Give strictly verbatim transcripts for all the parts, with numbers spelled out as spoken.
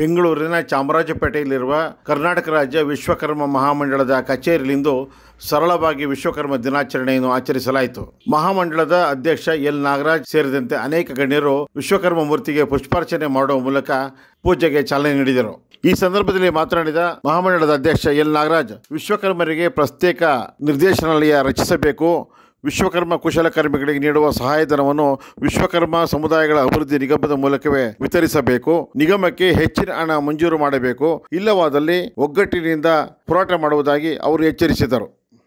ಬೆಂಗಳೂರಿನ ಚಾಮರಾಜಪೇಟೆಯಲ್ಲಿರುವ ಕರ್ನಾಟಕ ರಾಜ್ಯ ವಿಶ್ವಕರ್ಮ ಮಹಾಮಂಡಳದ ಕಚೇರಿಯಲ್ಲಿಂದು ಸರಳವಾಗಿ ವಿಶ್ವಕರ್ಮ ದಿನಾಚರಣೆಯನ್ನು ಆಚರಿಸಲಾಯಿತು. ಮಹಾಮಂಡಳದ ಅಧ್ಯಕ್ಷ ಎಲ್ ನಾಗರಾಜ್ ಸೇರಿದಂತೆ ಅನೇಕ ಗಣ್ಯರು ವಿಶ್ವಕರ್ಮ ಮೂರ್ತಿಗೆ ಪುಷ್ಪಾರ್ಚನೆ ಮಾಡುವ ಮೂಲಕ ಪೂಜೆಗೆ ಚಾಲನೆ ನೀಡಿದರು. ಈ ಸಂದರ್ಭದಲ್ಲಿ ಮಾತನಾಡಿದ ಮಹಾಮಂಡಳದ ಅಧ್ಯಕ್ಷ ಎಲ್ ನಾಗರಾಜ್, ವಿಶ್ವಕರ್ಮರಿಗೆ ಪ್ರತ್ಯೇಕ ನಿರ್ದೇಶನಾಲಯ ರಚಿಸಬೇಕು, ವಿಶ್ವಕರ್ಮ ಕುಶಲಕರ್ಮಿಗಳಿಗೆ ನೀಡುವ ಸಹಾಯಧನವನ್ನು ವಿಶ್ವಕರ್ಮ ಸಮುದಾಯಗಳ ಅಭಿವೃದ್ಧಿ ನಿಗಮದ ಮೂಲಕವೇ ವಿತರಿಸಬೇಕು, ನಿಗಮಕ್ಕೆ ಹೆಚ್ಚಿನ ಹಣ ಮಂಜೂರು ಮಾಡಬೇಕು, ಇಲ್ಲವಾದಲ್ಲಿ ಒಗ್ಗಟ್ಟಿನಿಂದ ಹೋರಾಟ ಮಾಡುವುದಾಗಿ ಅವರು ಎಚ್ಚರಿಸಿದರು.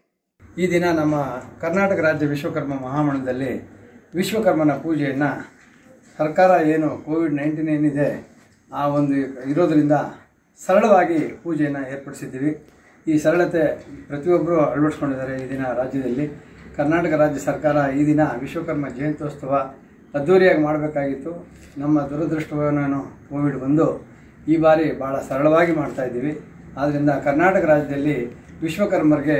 ಈ ದಿನ ನಮ್ಮ ಕರ್ನಾಟಕ ರಾಜ್ಯ ವಿಶ್ವಕರ್ಮ ಮಹಾಮಂಡಲದಲ್ಲಿ ವಿಶ್ವಕರ್ಮನ ಪೂಜೆಯನ್ನು ಸರ್ಕಾರ ಏನು ಕೋವಿಡ್ ನೈನ್ಟೀನ್ ಏನಿದೆ ಆ ಒಂದು ಇರೋದರಿಂದ ಸರಳವಾಗಿ ಪೂಜೆಯನ್ನು ಏರ್ಪಡಿಸಿದ್ದೀವಿ. ಈ ಸರಳತೆ ಪ್ರತಿಯೊಬ್ಬರು ಅಳವಡಿಸ್ಕೊಂಡಿದ್ದಾರೆ. ಈ ದಿನ ರಾಜ್ಯದಲ್ಲಿ ಕರ್ನಾಟಕ ರಾಜ್ಯ ಸರ್ಕಾರ ಈ ದಿನ ವಿಶ್ವಕರ್ಮ ಜಯಂತ್ಯೋತ್ಸವ ಅದ್ದೂರಿಯಾಗಿ ಮಾಡಬೇಕಾಗಿತ್ತು. ನಮ್ಮ ದುರದೃಷ್ಟವನ್ನು ಕೋವಿಡ್ ಬಂದು ಈ ಬಾರಿ ಭಾಳ ಸರಳವಾಗಿ ಮಾಡ್ತಾಯಿದ್ದೀವಿ. ಆದ್ದರಿಂದ ಕರ್ನಾಟಕ ರಾಜ್ಯದಲ್ಲಿ ವಿಶ್ವಕರ್ಮರಿಗೆ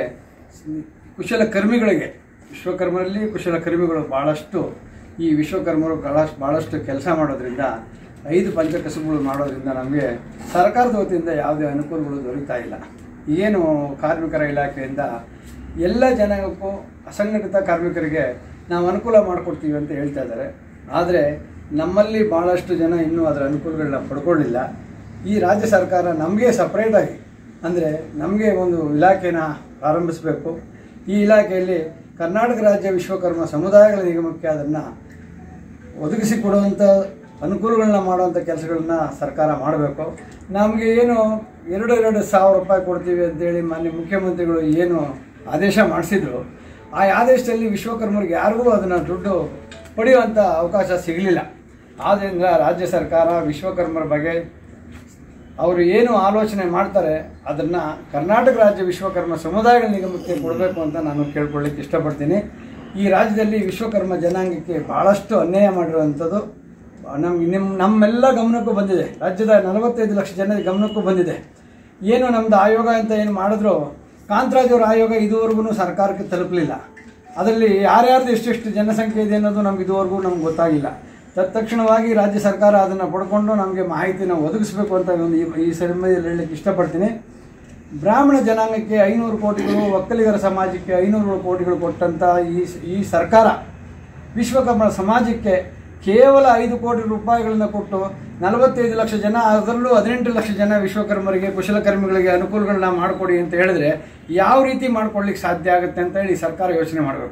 ಕುಶಲಕರ್ಮಿಗಳಿಗೆ ವಿಶ್ವಕರ್ಮರಲ್ಲಿ ಕುಶಲಕರ್ಮಿಗಳು ಭಾಳಷ್ಟು ಈ ವಿಶ್ವಕರ್ಮರು ಭಾಳಷ್ಟು ಭಾಳಷ್ಟು ಕೆಲಸ ಮಾಡೋದ್ರಿಂದ ಐದು ಪಂಚಕಸುಬುಗಳು ಮಾಡೋದ್ರಿಂದ ನಮಗೆ ಸರ್ಕಾರದ ವತಿಯಿಂದ ಯಾವುದೇ ಅನುಕೂಲಗಳು ದೊರೀತಾ ಇಲ್ಲ. ಏನು ಕಾರ್ಮಿಕರ ಇಲಾಖೆಯಿಂದ ಎಲ್ಲ ಜನಾಂಗಕ್ಕೂ ಅಸಂಘಟಿತ ಕಾರ್ಮಿಕರಿಗೆ ನಾವು ಅನುಕೂಲ ಮಾಡಿಕೊಡ್ತೀವಿ ಅಂತ ಹೇಳ್ತಾ ಇದ್ದಾರೆ. ಆದರೆ ನಮ್ಮಲ್ಲಿ ಭಾಳಷ್ಟು ಜನ ಇನ್ನೂ ಅದರ ಅನುಕೂಲಗಳನ್ನ ಪಡ್ಕೊಳ್ಳಿಲ್ಲ. ಈ ರಾಜ್ಯ ಸರ್ಕಾರ ನಮಗೆ ಸಪ್ರೇಟಾಗಿ ಅಂದರೆ ನಮಗೆ ಒಂದು ಇಲಾಖೆನ ಪ್ರಾರಂಭಿಸಬೇಕು. ಈ ಇಲಾಖೆಯಲ್ಲಿ ಕರ್ನಾಟಕ ರಾಜ್ಯ ವಿಶ್ವಕರ್ಮ ಸಮುದಾಯಗಳ ನಿಗಮಕ್ಕೆ ಅದನ್ನು ಒದಗಿಸಿಕೊಡುವಂಥ ಅನುಕೂಲಗಳನ್ನ ಮಾಡುವಂಥ ಕೆಲಸಗಳನ್ನ ಸರ್ಕಾರ ಮಾಡಬೇಕು. ನಮಗೆ ಏನು ಎರಡು ಎರಡು ಸಾವಿರ ರೂಪಾಯಿ ಕೊಡ್ತೀವಿ ಅಂತೇಳಿ ಮಾನ್ಯ ಮುಖ್ಯಮಂತ್ರಿಗಳು ಏನು ಆದೇಶ ಮಾಡಿಸಿದ್ರು, ಆ ಆದೇಶದಲ್ಲಿ ವಿಶ್ವಕರ್ಮರಿಗೆ ಯಾರಿಗೂ ಅದನ್ನು ದುಡ್ಡು ಪಡೆಯುವಂಥ ಅವಕಾಶ ಸಿಗಲಿಲ್ಲ. ಆದ್ದರಿಂದ ರಾಜ್ಯ ಸರ್ಕಾರ ವಿಶ್ವಕರ್ಮರ ಬಗ್ಗೆ ಅವರು ಏನು ಆಲೋಚನೆ ಮಾಡ್ತಾರೆ ಅದನ್ನು ಕರ್ನಾಟಕ ರಾಜ್ಯ ವಿಶ್ವಕರ್ಮ ಸಮುದಾಯಗಳ ನಿಗಮಕ್ಕೆ ಕೊಡಬೇಕು ಅಂತ ನಾನು ಕೇಳ್ಕೊಳ್ಳಿಕ್ಕೆ ಇಷ್ಟಪಡ್ತೀನಿ. ಈ ರಾಜ್ಯದಲ್ಲಿ ವಿಶ್ವಕರ್ಮ ಜನಾಂಗಕ್ಕೆ ಭಾಳಷ್ಟು ಅನ್ಯಾಯ ಮಾಡಿರುವಂಥದ್ದು ನಮ್ಗೆ ನಿಮ್ಮ ನಮ್ಮೆಲ್ಲ ಗಮನಕ್ಕೂ ಬಂದಿದೆ. ರಾಜ್ಯದ ನಲವತ್ತೈದು ಲಕ್ಷ ಜನರ ಗಮನಕ್ಕೂ ಬಂದಿದೆ. ಏನು ನಮ್ಮದು ಆಯೋಗ ಅಂತ ಏನು ಮಾಡಿದ್ರು, ಕಾಂತರಾಜ್ ಅವರ ಆಯೋಗ ಇದುವರೆಗೂ ಸರ್ಕಾರಕ್ಕೆ ತಲುಪಲಿಲ್ಲ. ಅದರಲ್ಲಿ ಯಾರ್ಯಾರ್ದು ಎಷ್ಟೆಷ್ಟು ಜನಸಂಖ್ಯೆ ಇದೆ ಅನ್ನೋದು ನಮ್ಗೆ ಇದುವರೆಗೂ ನಮ್ಗೆ ಗೊತ್ತಾಗಿಲ್ಲ. ತತ್ಕ್ಷಣವಾಗಿ ರಾಜ್ಯ ಸರ್ಕಾರ ಅದನ್ನು ಪಡ್ಕೊಂಡು ನಮಗೆ ಮಾಹಿತಿನ ಒದಗಿಸಬೇಕು ಅಂತ ಒಂದು ಈ ಸಮಯದಲ್ಲಿ ಹೇಳಲಿಕ್ಕೆ ಇಷ್ಟಪಡ್ತೀನಿ. ಬ್ರಾಹ್ಮಣ ಜನಾಂಗಕ್ಕೆ ಐನೂರು ಕೋಟಿಗಳು, ಒಕ್ಕಲಿಗರ ಸಮಾಜಕ್ಕೆ ಐನೂರು ಕೋಟಿಗಳು ಕೊಟ್ಟಂಥ ಈ ಈ ಸರ್ಕಾರ ವಿಶ್ವಕರ್ಮ ಸಮಾಜಕ್ಕೆ ಕೇವಲ ಐದು ಕೋಟಿ ರೂಪಾಯಿಗಳನ್ನ ಕೊಟ್ಟು ನಲವತ್ತೈದು ಲಕ್ಷ ಜನ, ಅದರಲ್ಲೂ ಹದಿನೆಂಟು ಲಕ್ಷ ಜನ ವಿಶ್ವಕರ್ಮರಿಗೆ ಕುಶಲಕರ್ಮಿಗಳಿಗೆ ಅನುಕೂಲಗಳನ್ನ ಮಾಡಿಕೊಡಿ ಅಂತ ಹೇಳಿದ್ರೆ ಯಾವ ರೀತಿ ಮಾಡ್ಕೊಳ್ಳಿಕ್ಕೆ ಸಾಧ್ಯ ಆಗುತ್ತೆ ಅಂತ ಹೇಳಿ ಸರ್ಕಾರ ಯೋಚನೆ ಮಾಡಬೇಕು.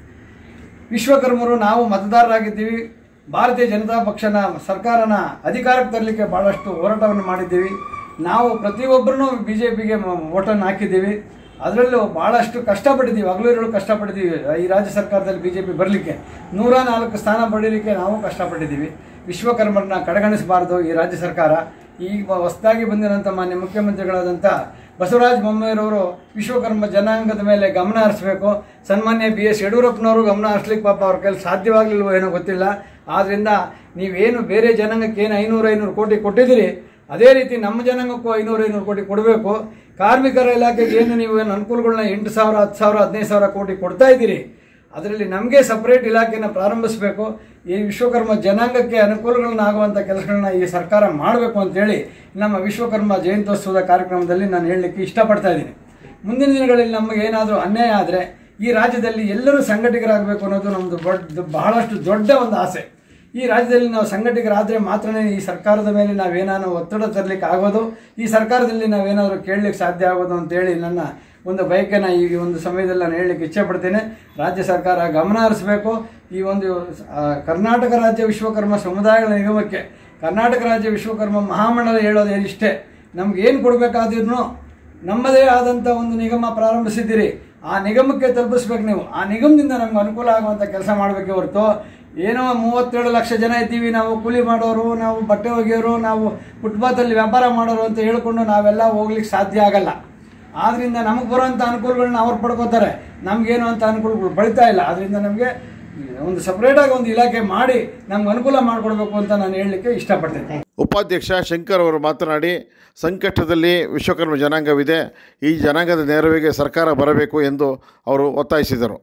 ವಿಶ್ವಕರ್ಮರು ನಾವು ಮತದಾರರಾಗಿದ್ದೀವಿ. ಭಾರತೀಯ ಜನತಾ ಪಕ್ಷನ ಸರ್ಕಾರನ ಅಧಿಕಾರಕ್ಕೆ ತರಲಿಕ್ಕೆ ಭಾಳಷ್ಟು ಹೋರಾಟವನ್ನು ಮಾಡಿದ್ದೀವಿ. ನಾವು ಪ್ರತಿಯೊಬ್ಬರೂ ಬಿ ಜೆ ಪಿಗೆ ಓಟನ್ನು ಹಾಕಿದ್ದೀವಿ. ಅದರಲ್ಲೂ ಭಾಳಷ್ಟು ಕಷ್ಟಪಟ್ಟಿದ್ದೀವಿ, ಹಗಲಿರುಳು ಕಷ್ಟಪಟ್ಟಿದ್ದೀವಿ. ಈ ರಾಜ್ಯ ಸರ್ಕಾರದಲ್ಲಿ ಬಿ ಜೆ ಪಿ ಬರಲಿಕ್ಕೆ ನೂರ ನಾಲ್ಕು ಸ್ಥಾನ ಪಡೀಲಿಕ್ಕೆ ನಾವು ಕಷ್ಟಪಟ್ಟಿದ್ದೀವಿ. ವಿಶ್ವಕರ್ಮರನ್ನ ಕಡೆಗಣಿಸಬಾರ್ದು ಈ ರಾಜ್ಯ ಸರ್ಕಾರ. ಈಗ ಹೊಸದಾಗಿ ಬಂದಿರೋಂಥ ಮಾನ್ಯ ಮುಖ್ಯಮಂತ್ರಿಗಳಾದಂಥ ಬಸವರಾಜ ಬೊಮ್ಮಾಯಿರವರು ವಿಶ್ವಕರ್ಮ ಜನಾಂಗದ ಮೇಲೆ ಗಮನ ಹರಿಸಬೇಕು. ಸನ್ಮಾನ್ಯ ಬಿ ಎಸ್ ಯಡಿಯೂರಪ್ಪನವರು ಗಮನ ಹರಿಸ್ಲಿಕ್ಕೆ ಪಾಪ ಅವ್ರ ಕೈಲಿ ಸಾಧ್ಯವಾಗಲಿಲ್ವೋ ಏನೋ ಗೊತ್ತಿಲ್ಲ. ಆದ್ದರಿಂದ ನೀವೇನು ಬೇರೆ ಜನಾಂಗಕ್ಕೆ ಏನು ಐನೂರು ಐನೂರು ಕೋಟಿ ಕೊಟ್ಟಿದ್ದೀರಿ, ಅದೇ ರೀತಿ ನಮ್ಮ ಜನಾಂಗಕ್ಕೂ ಐನೂರು ಐನೂರು ಕೋಟಿ ಕೊಡಬೇಕು. ಕಾರ್ಮಿಕರ ಇಲಾಖೆಗೆ ಏನು ನೀವು ಏನು ಅನುಕೂಲಗಳನ್ನ ಎಂಟು ಸಾವಿರ ಹತ್ತು ಸಾವಿರ ಹದಿನೈದು ಸಾವಿರ ಕೋಟಿ ಕೊಡ್ತಾ ಇದ್ದೀರಿ, ಅದರಲ್ಲಿ ನಮಗೆ ಸಪ್ರೇಟ್ ಇಲಾಖೆನ ಪ್ರಾರಂಭಿಸಬೇಕು. ಈ ವಿಶ್ವಕರ್ಮ ಜನಾಂಗಕ್ಕೆ ಅನುಕೂಲಗಳನ್ನ ಆಗುವಂಥ ಕೆಲಸಗಳನ್ನ ಈ ಸರ್ಕಾರ ಮಾಡಬೇಕು ಅಂತೇಳಿ ನಮ್ಮ ವಿಶ್ವಕರ್ಮ ಜಯಂತ್ಯೋತ್ಸವದ ಕಾರ್ಯಕ್ರಮದಲ್ಲಿ ನಾನು ಹೇಳಲಿಕ್ಕೆ ಇಷ್ಟಪಡ್ತಾ ಇದ್ದೀನಿ. ಮುಂದಿನ ದಿನಗಳಲ್ಲಿ ನಮಗೆ ಏನಾದರೂ ಅನ್ಯಾಯ ಆದರೆ ಈ ರಾಜ್ಯದಲ್ಲಿ ಎಲ್ಲರೂ ಸಂಘಟಿಗರಾಗಬೇಕು ಅನ್ನೋದು ನಮ್ಮದು ದೊಡ್ಡ ಬಹಳಷ್ಟು ದೊಡ್ಡ ಒಂದು ಆಸೆ. ಈ ರಾಜ್ಯದಲ್ಲಿ ನಾವು ಸಂಘಟಿಗರಾದರೆ ಮಾತ್ರನೇ ಈ ಸರ್ಕಾರದ ಮೇಲೆ ನಾವೇನಾದ್ರು ಒತ್ತಡ ತರಲಿಕ್ಕೆ ಆಗೋದು, ಈ ಸರ್ಕಾರದಲ್ಲಿ ನಾವೇನಾದರೂ ಕೇಳಲಿಕ್ಕೆ ಸಾಧ್ಯ ಆಗೋದು ಅಂತೇಳಿ ನನ್ನ ಒಂದು ಬಯಕೆನ ಈ ಒಂದು ಸಮಯದಲ್ಲಿ ನಾನು ಹೇಳಲಿಕ್ಕೆ ಇಚ್ಛೆಪಡ್ತೇನೆ. ರಾಜ್ಯ ಸರ್ಕಾರ ಗಮನ ಹರಿಸಬೇಕು. ಈ ಒಂದು ಕರ್ನಾಟಕ ರಾಜ್ಯ ವಿಶ್ವಕರ್ಮ ಸಮುದಾಯಗಳ ನಿಗಮಕ್ಕೆ ಕರ್ನಾಟಕ ರಾಜ್ಯ ವಿಶ್ವಕರ್ಮ ಮಹಾಮಂಡಲ ಹೇಳೋದೇನು ಇಷ್ಟೇ, ನಮ್ಗೆ ಏನು ಕೊಡಬೇಕಾದ್ರೂ ನಮ್ಮದೇ ಆದಂಥ ಒಂದು ನಿಗಮ ಪ್ರಾರಂಭಿಸಿದ್ದೀರಿ, ಆ ನಿಗಮಕ್ಕೆ ತಲುಪಿಸ್ಬೇಕು. ನೀವು ಆ ನಿಗಮದಿಂದ ನಮ್ಗೆ ಅನುಕೂಲ ಆಗುವಂಥ ಕೆಲಸ ಮಾಡಬೇಕೇ ಹೊರತು ಏನೋ ಮೂವತ್ತೇಳು ಲಕ್ಷ ಜನ ಇದ್ದೀವಿ, ನಾವು ಕೂಲಿ ಮಾಡೋರು, ನಾವು ಬಟ್ಟೆ ಒಗೆಯೋರು, ನಾವು ಫುಟ್ಪಾತಲ್ಲಿ ವ್ಯಾಪಾರ ಮಾಡೋರು ಅಂತ ಹೇಳ್ಕೊಂಡು ನಾವೆಲ್ಲ ಹೋಗ್ಲಿಕ್ಕೆ ಸಾಧ್ಯ ಆಗಲ್ಲ. ಆದ್ದರಿಂದ ನಮಗೆ ಬರೋವಂಥ ಅನುಕೂಲಗಳನ್ನ ಅವ್ರು ಪಡ್ಕೋತಾರೆ, ನಮಗೇನು ಅಂತ ಅನುಕೂಲಗಳು ಬೆಳೀತಾ ಇಲ್ಲ. ಆದ್ದರಿಂದ ನಮಗೆ ಒಂದು ಸಪ್ರೇಟಾಗಿ ಒಂದು ಇಲಾಖೆ ಮಾಡಿ ನಮ್ಗೆ ಅನುಕೂಲ ಮಾಡಿಕೊಡ್ಬೇಕು ಅಂತ ನಾನು ಹೇಳಲಿಕ್ಕೆ ಇಷ್ಟಪಡ್ತೇನೆ. ಉಪಾಧ್ಯಕ್ಷ ಶಂಕರ್ ಅವರು ಮಾತನಾಡಿ, ಸಂಕಷ್ಟದಲ್ಲಿ ವಿಶ್ವಕರ್ಮ ಜನಾಂಗವಿದೆ, ಈ ಜನಾಂಗದ ನೆರವಿಗೆ ಸರ್ಕಾರ ಬರಬೇಕು ಎಂದು ಅವರು ಒತ್ತಾಯಿಸಿದರು.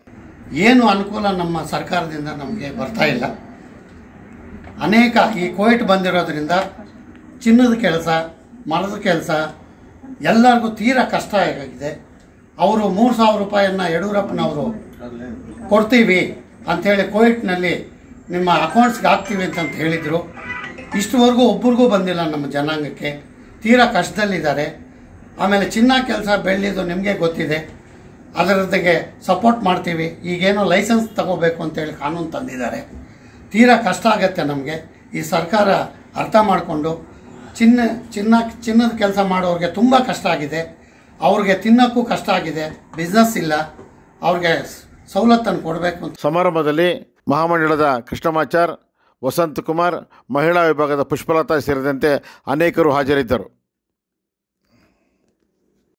ಏನು ಅನುಕೂಲ ನಮ್ಮ ಸರ್ಕಾರದಿಂದ ನಮಗೆ ಬರ್ತಾ ಇಲ್ಲ. ಅನೇಕ ಈ ಕೋವಿಡ್ ಬಂದಿರೋದ್ರಿಂದ ಚಿನ್ನದ ಕೆಲಸ, ಮರದ ಕೆಲಸ ಎಲ್ಲರಿಗೂ ತೀರಾ ಕಷ್ಟ ಆಗಿದೆ. ಅವರು ಮೂರು ಸಾವಿರ ರೂಪಾಯಿಯನ್ನು ಯಡಿಯೂರಪ್ಪನವರು ಕೊಡ್ತೀವಿ ಅಂಥೇಳಿ ಕೋವಿಡ್ನಲ್ಲಿ ನಿಮ್ಮ ಅಕೌಂಟ್ಸ್ಗೆ ಹಾಕ್ತೀವಿ ಅಂತಂತ ಹೇಳಿದರು. ಇಷ್ಟುವರೆಗೂ ಒಬ್ರಿಗೂ ಬಂದಿಲ್ಲ ನಮ್ಮ ಜನಾಂಗಕ್ಕೆ. ತೀರಾ ಕಷ್ಟದಲ್ಲಿದ್ದಾರೆ. ಆಮೇಲೆ ಚಿನ್ನ ಕೆಲಸ ಬೆಳ್ಳಿದು ನಿಮಗೆ ಗೊತ್ತಿದೆ, ಅದರೊಂದಿಗೆ ಸಪೋರ್ಟ್ ಮಾಡ್ತೀವಿ. ಈಗೇನೋ ಲೈಸೆನ್ಸ್ ತಗೋಬೇಕು ಅಂತೇಳಿ ಕಾನೂನು ತಂದಿದ್ದಾರೆ. ತೀರಾ ಕಷ್ಟ ಆಗುತ್ತೆ ನಮಗೆ. ಈ ಸರ್ಕಾರ ಅರ್ಥ ಮಾಡಿಕೊಂಡು ಚಿನ್ನ ಚಿನ್ನ ಚಿನ್ನದ ಕೆಲಸ ಮಾಡೋರಿಗೆ ತುಂಬ ಕಷ್ಟ ಆಗಿದೆ. ಅವ್ರಿಗೆ ತಿನ್ನೋಕ್ಕೂ ಕಷ್ಟ ಆಗಿದೆ, ಬಿಸ್ನೆಸ್ ಇಲ್ಲ, ಅವ್ರಿಗೆ ಸವಲತ್ತನ್ನು ಕೊಡಬೇಕು ಅಂತ. ಸಮಾರಂಭದಲ್ಲಿ ಮಹಾಮಂಡಳದ ಕೃಷ್ಣಮಾಚಾರ್, ವಸಂತ್ ಕುಮಾರ್, ಮಹಿಳಾ ವಿಭಾಗದ ಪುಷ್ಪಲತಾ ಸೇರಿದಂತೆ ಅನೇಕರು ಹಾಜರಿದ್ದರು.